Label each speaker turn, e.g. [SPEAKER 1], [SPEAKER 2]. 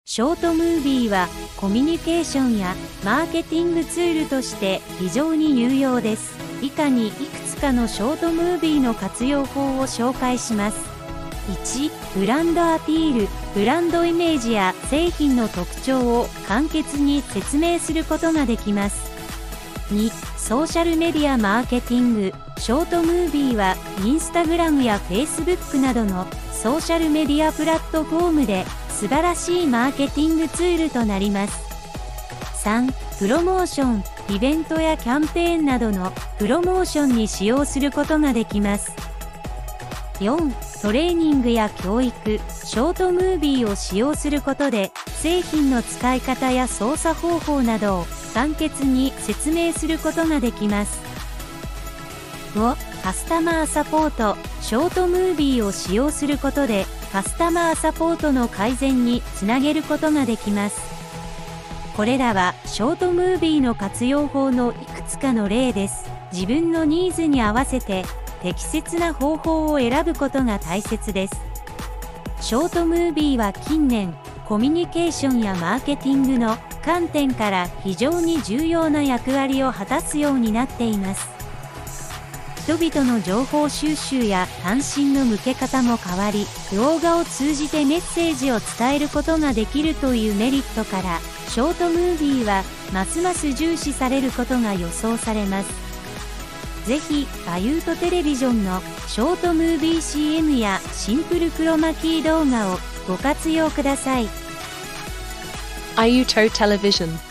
[SPEAKER 1] ショートムービーはコミュニケーションやマーケティングツールとして非常に有用です。以下にいくつかのショートムービーの活用法を紹介します。1、ブランドアピール。ブランドイメージや製品の特徴を簡潔に説明することができます。2、ソーシャルメディアマーケティング。ショートムービーはインスタグラムやフェイスブックなどのソーシャルメディアプラットフォームで素晴らしいマーケティングツールとなります。3、プロモーション。イベントやキャンペーンなどのプロモーションに使用することができます。4、トレーニングや教育。ショートムービーを使用することで製品の使い方や操作方法などを簡潔に説明することができます。5、カスタマーサポート。ショートムービーを使用することでカスタマーサポートの改善につなげることができます。これらはショートムービーの活用法のいくつかの例です。自分のニーズに合わせて適切な方法を選ぶことが大切です。ショートムービーは近年、コミュニケーションやマーケティングの観点から非常に重要な役割を果たすようになっています。人々の情報収集や関心の向け方も変わり、動画を通じてメッセージを伝えることができるというメリットから、ショートムービーはますます重視されることが予想されます。ぜひ、アユートテレビジョンのショートムービー CM やシンプルクロマキー動画をご活用ください。
[SPEAKER 2] Ayuto Television